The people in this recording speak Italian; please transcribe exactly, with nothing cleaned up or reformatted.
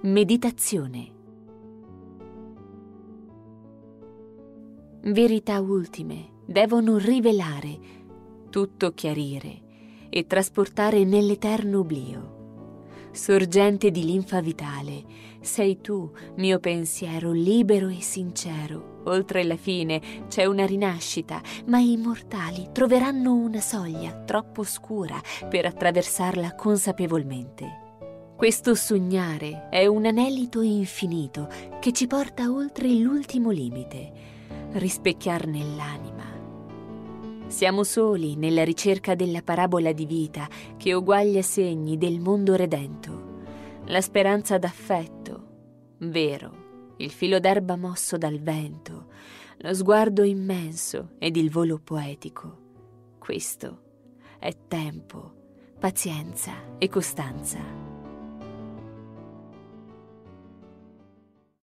Meditazione. Verità ultime devono rivelare, tutto chiarire e trasportare nell'eterno oblio. Sorgente di linfa vitale, sei tu, mio pensiero libero e sincero. Oltre la fine c'è una rinascita, ma i mortali troveranno una soglia troppo oscura per attraversarla consapevolmente. Questo sognare è un anelito infinito che ci porta oltre l'ultimo limite, rispecchiarne l'anima. Siamo soli nella ricerca della parabola di vita che uguaglia segni del mondo redento. La speranza d'affetto, vero, il filo d'erba mosso dal vento, lo sguardo immenso ed il volo poetico. Questo è tempo, pazienza e costanza.